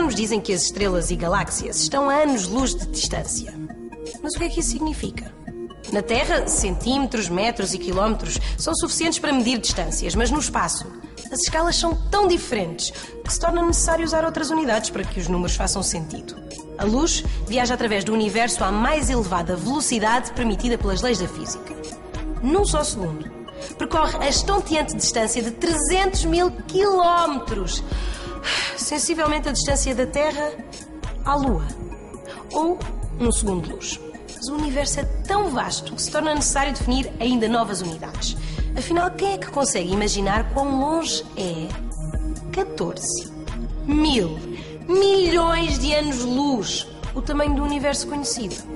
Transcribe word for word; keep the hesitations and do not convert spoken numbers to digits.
astrónomos dizem que as estrelas e galáxias estão a anos-luz de distância. Mas o que é que isso significa? Na Terra, centímetros, metros e quilómetros são suficientes para medir distâncias, mas no espaço, as escalas são tão diferentes que se torna necessário usar outras unidades para que os números façam sentido. A luz viaja através do universo à mais elevada velocidade permitida pelas leis da física. Num só segundo, percorre a estonteante distância de trezentos mil quilómetros, sensivelmente a distância da Terra à Lua, ou um segundo de luz. Mas o universo é tão vasto que se torna necessário definir ainda novas unidades. Afinal, quem é que consegue imaginar quão longe é catorze mil milhões de anos-luz, o tamanho do universo conhecido?